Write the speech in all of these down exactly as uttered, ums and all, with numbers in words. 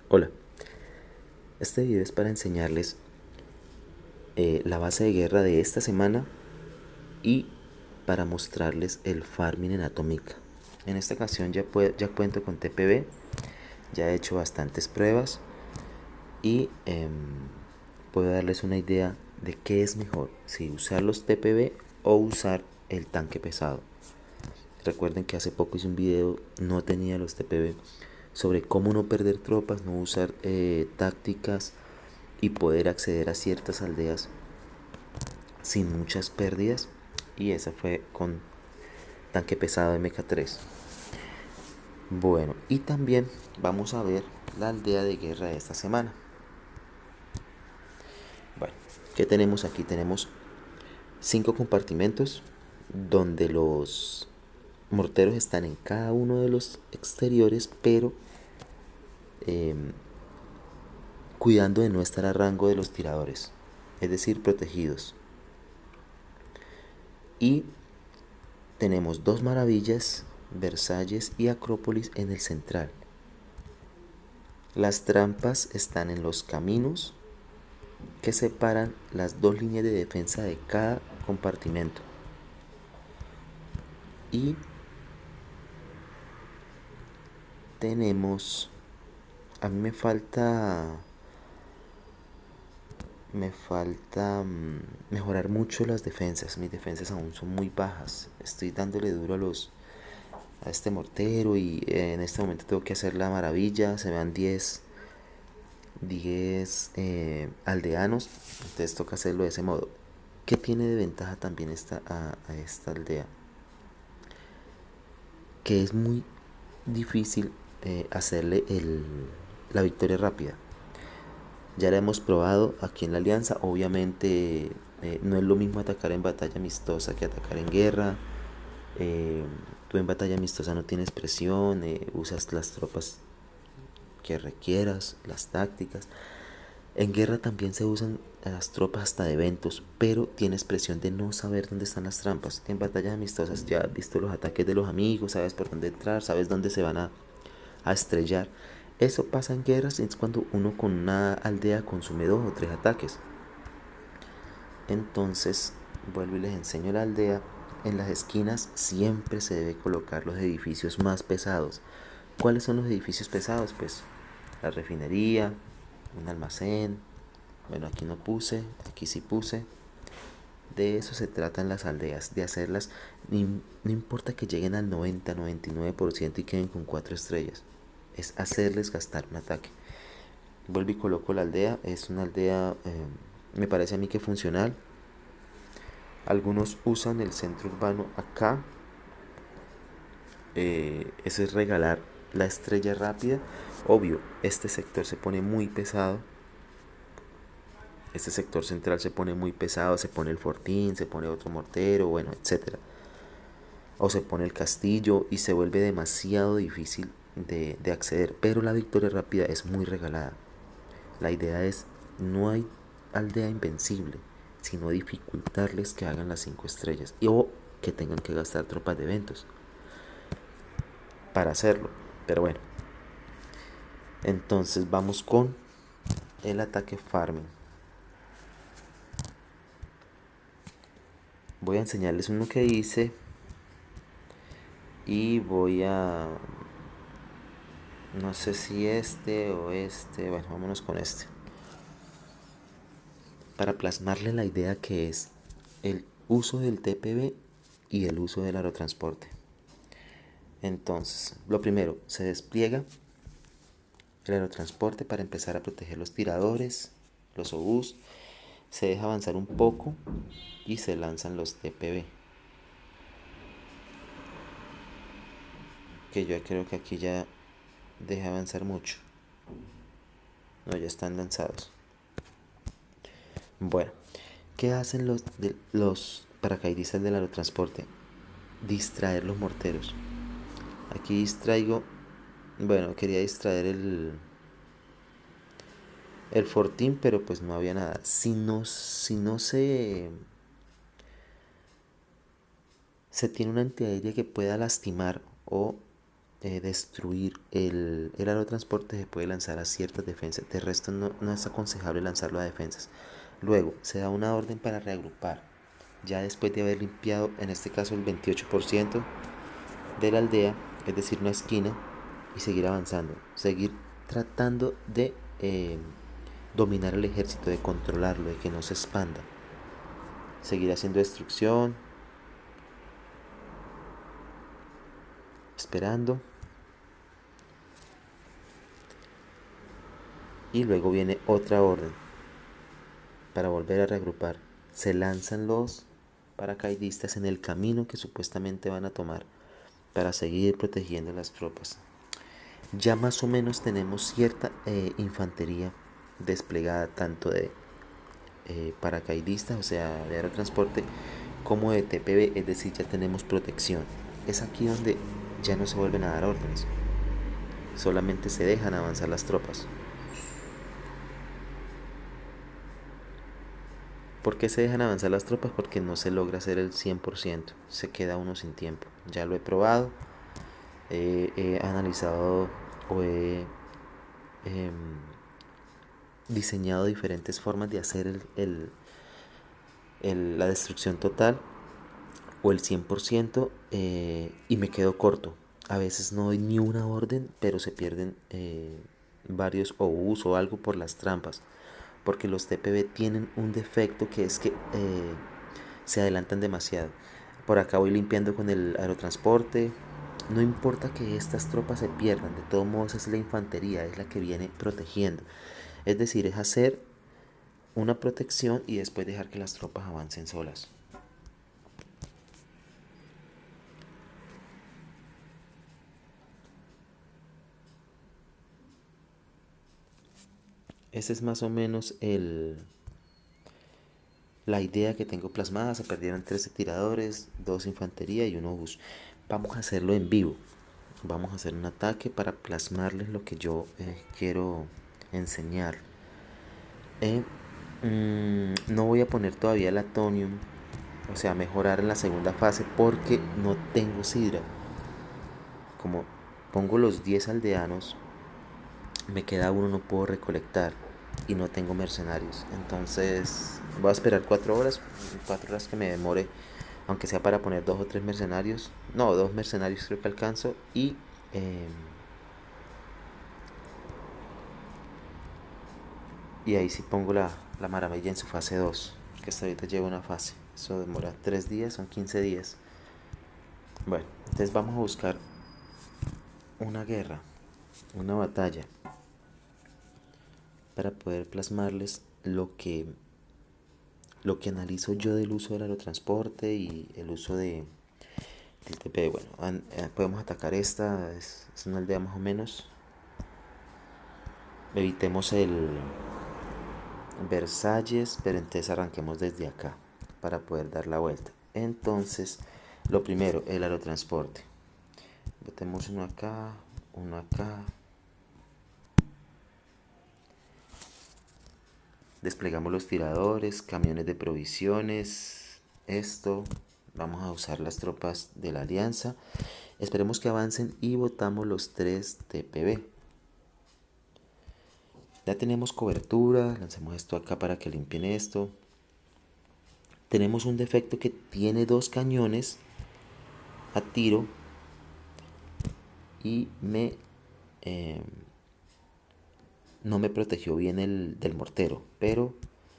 Hola, este video es para enseñarles eh, la base de guerra de esta semana y para mostrarles el farming en Atomic. En esta ocasión ya, ya cuento con T P B, ya he hecho bastantes pruebas y eh, puedo darles una idea de qué es mejor, si usar los T P B o usar el tanque pesado. Recuerden que hace poco hice un video, no tenía los T P B, sobre cómo no perder tropas, no usar eh, tácticas y poder acceder a ciertas aldeas sin muchas pérdidas, y esa fue con tanque pesado M K tres. Bueno, y también vamos a ver la aldea de guerra de esta semana. Bueno, ¿qué tenemos aquí? Tenemos cinco compartimentos donde los morteros están en cada uno de los exteriores, pero eh, cuidando de no estar a rango de los tiradores, es decir, protegidos. Y tenemos dos maravillas, Versalles y Acrópolis, en el central. Las trampas están en los caminos que separan las dos líneas de defensa de cada compartimento. Y tenemos, a mí me falta me falta um, mejorar mucho las defensas. Mis defensas aún son muy bajas. Estoy dándole duro a los a este mortero y eh, en este momento tengo que hacer la maravilla. Se me dan diez eh, aldeanos, entonces toca hacerlo de ese modo. ¿Qué tiene de ventaja también esta, a, a esta aldea? Que es muy difícil eh, hacerle el, la victoria rápida. Ya la hemos probado aquí en la alianza. Obviamente eh, no es lo mismo atacar en batalla amistosa que atacar en guerra. Eh, tú en batalla amistosa no tienes presión, eh, usas las tropas que requieras, las tácticas. En guerra también se usan las tropas hasta de eventos, pero tienes presión de no saber dónde están las trampas. En batallas amistosas ya has visto los ataques de los amigos, sabes por dónde entrar, sabes dónde se van a, a estrellar. Eso pasa en guerras, es cuando uno con una aldea consume dos o tres ataques. Entonces vuelvo y les enseño la aldea. En las esquinas siempre se debe colocar los edificios más pesados. ¿Cuáles son los edificios pesados? Pues la refinería, un almacén. Bueno, aquí no puse, aquí sí puse. De eso se trata en las aldeas, de hacerlas, no importa que lleguen al noventa, noventa y nueve por ciento y queden con cuatro estrellas, es hacerles gastar un ataque. Vuelvo y coloco la aldea, es una aldea, eh, me parece a mí que funcional. Algunos usan el centro urbano acá, eh, eso es regalar la estrella rápida. Obvio, este sector se pone muy pesado. Este sector central se pone muy pesado, se pone el fortín, se pone otro mortero, bueno, etcétera. O se pone el castillo y se vuelve demasiado difícil de, de acceder. Pero la victoria rápida es muy regalada. La idea es, no hay aldea invencible, sino dificultarles que hagan las cinco estrellas y, o que tengan que gastar tropas de eventos para hacerlo. Pero bueno, entonces vamos con el ataque farming. Voy a enseñarles uno que hice y voy a, no sé si este o este, bueno, vámonos con este, para plasmarle la idea que es el uso del T P B y el uso del aerotransporte. Entonces, lo primero, se despliega el aerotransporte para empezar a proteger los tiradores, los obús. Se deja avanzar un poco y se lanzan los T P B, que yo creo que aquí ya deja avanzar mucho. No, ya están lanzados. Bueno, ¿qué hacen los, de, los paracaidistas del aerotransporte? Distraer los morteros. Aquí distraigo, bueno, quería distraer el el fortín, pero pues no había nada. Si no, si no se se tiene una antiaérea que pueda lastimar o eh, destruir el, el aerotransporte, se puede lanzar a ciertas defensas. De resto no, no es aconsejable lanzarlo a defensas. Luego se da una orden para reagrupar. Ya después de haber limpiado, en este caso el veintiocho por ciento de la aldea, es decir, una esquina, y seguir avanzando. Seguir tratando de eh, dominar el ejército, de controlarlo, de que no se expanda. Seguir haciendo destrucción, esperando. Y luego viene otra orden para volver a reagrupar. Se lanzan los paracaidistas en el camino que supuestamente van a tomar para seguir protegiendo las tropas. Ya más o menos tenemos cierta eh, infantería desplegada, tanto de eh, paracaidistas, o sea, de aerotransporte, como de T P B, es decir, ya tenemos protección. Es aquí donde ya no se vuelven a dar órdenes, solamente se dejan avanzar las tropas. ¿Por qué se dejan avanzar las tropas? Porque no se logra hacer el cien por ciento, se queda uno sin tiempo. Ya lo he probado, eh, he analizado o he eh, diseñado diferentes formas de hacer el, el, el, la destrucción total o el cien por ciento, eh, y me quedo corto. A veces no doy ni una orden, pero se pierden eh, varios obús o algo por las trampas, porque los T P B tienen un defecto, que es que eh, se adelantan demasiado. Por acá voy limpiando con el aerotransporte. No importa que estas tropas se pierdan, de todos modos es la infantería, es la que viene protegiendo. Es decir, es hacer una protección y después dejar que las tropas avancen solas. Ese es más o menos el, la idea que tengo plasmada. Se perdieron trece tiradores, dos infantería y uno bus. Vamos a hacerlo en vivo. Vamos a hacer un ataque para plasmarles lo que yo eh, quiero enseñar. Eh, mmm, no voy a poner todavía el Atonium, o sea, mejorar en la segunda fase, porque no tengo sidra. Como pongo los diez aldeanos, me queda uno, no puedo recolectar y no tengo mercenarios. Entonces voy a esperar cuatro horas, cuatro horas que me demore, aunque sea para poner dos o tres mercenarios. No, dos mercenarios creo que alcanzo. Y eh, y ahí sí pongo la, la maravilla en su fase dos, que hasta ahorita lleva una fase. Eso demora tres días, son quince días. Bueno, entonces vamos a buscar una guerra, una batalla, para poder plasmarles lo que lo que analizo yo del uso del aerotransporte y el uso de del T P. Bueno, an, eh, podemos atacar esta, es, es una aldea más o menos. Evitemos el Versalles, pero entonces arranquemos desde acá para poder dar la vuelta. Entonces, lo primero, el aerotransporte. Metemos uno acá, uno acá. Desplegamos los tiradores, camiones de provisiones. Esto, vamos a usar las tropas de la alianza. Esperemos que avancen y botamos los tres T P B. Ya tenemos cobertura, lancemos esto acá para que limpien esto. Tenemos un defecto que tiene dos cañones a tiro y me eh, no me protegió bien el del mortero, pero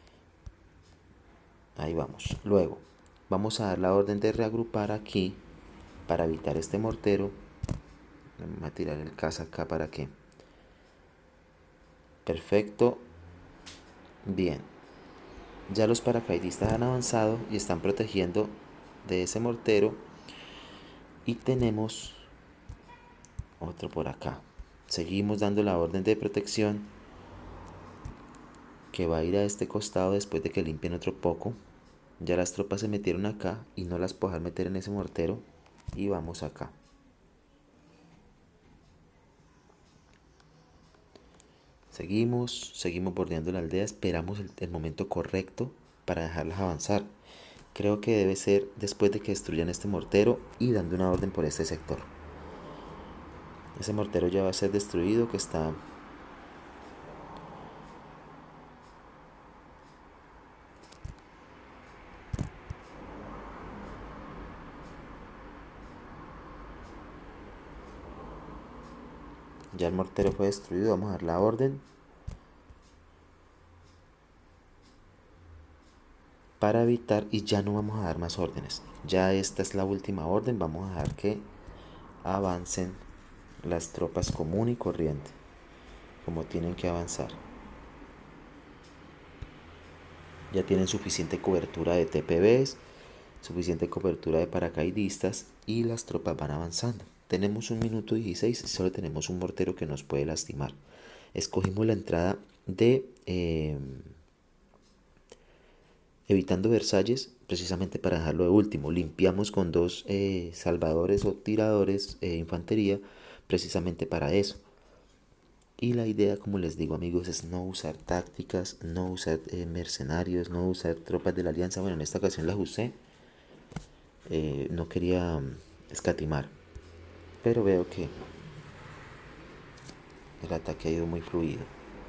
ahí vamos. Luego vamos a dar la orden de reagrupar aquí para evitar este mortero. Vamos a tirar el caza acá para que. Perfecto. Bien. Ya los paracaidistas han avanzado y están protegiendo de ese mortero. Y tenemos otro por acá. Seguimos dando la orden de protección, que va a ir a este costado después de que limpien otro poco. Ya las tropas se metieron acá y no las puedo meter en ese mortero. Y vamos acá. Seguimos, seguimos bordeando la aldea. Esperamos el, el momento correcto para dejarlas avanzar. Creo que debe ser después de que destruyan este mortero y dando una orden por este sector. Ese mortero ya va a ser destruido, que está... Ya el mortero fue destruido, vamos a dar la orden para evitar, y ya no vamos a dar más órdenes. Ya esta es la última orden, vamos a dejar que avancen las tropas común y corriente, como tienen que avanzar. Ya tienen suficiente cobertura de T P Bs, suficiente cobertura de paracaidistas y las tropas van avanzando. Tenemos un minuto dieciséis y solo tenemos un mortero que nos puede lastimar. Escogimos la entrada de eh, Evitando Versalles precisamente para dejarlo de último. Limpiamos con dos eh, salvadores o tiradores de eh, infantería precisamente para eso. Y la idea, como les digo amigos, es no usar tácticas, no usar eh, mercenarios, no usar tropas de la alianza. Bueno, en esta ocasión las usé. Eh, no quería um, escatimar. Pero veo que el ataque ha ido muy fluido.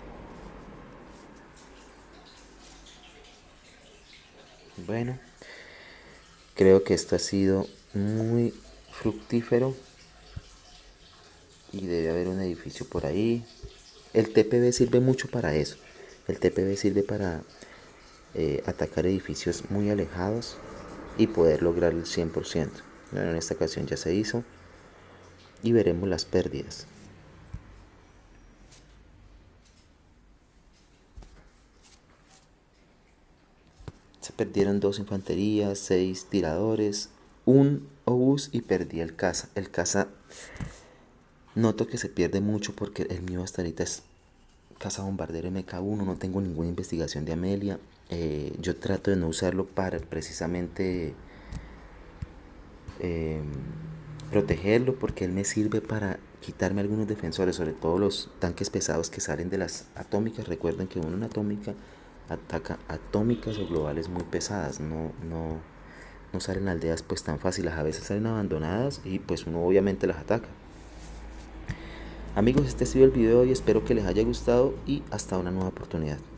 Bueno, creo que esto ha sido muy fructífero. Y debe haber un edificio por ahí. El T P B sirve mucho para eso. El T P B sirve para eh, atacar edificios muy alejados y poder lograr el cien por ciento. Bueno, en esta ocasión ya se hizo y veremos las pérdidas. Se perdieron dos infanterías, seis tiradores, un obús y perdí el caza. El caza noto que se pierde mucho porque el mío hasta ahorita es caza bombardero M K uno, no tengo ninguna investigación de Amelia. Eh, yo trato de no usarlo para precisamente eh, protegerlo, porque él me sirve para quitarme algunos defensores, sobre todo los tanques pesados que salen de las atómicas. Recuerden que uno en atómica ataca atómicas o globales muy pesadas, no, no, no salen aldeas pues tan fáciles, a veces salen abandonadas y pues uno obviamente las ataca. Amigos, este ha sido el video y espero que les haya gustado y hasta una nueva oportunidad.